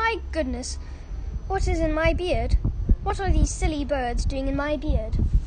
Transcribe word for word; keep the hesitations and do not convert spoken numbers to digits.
My goodness, what is in my beard? What are these silly birds doing in my beard?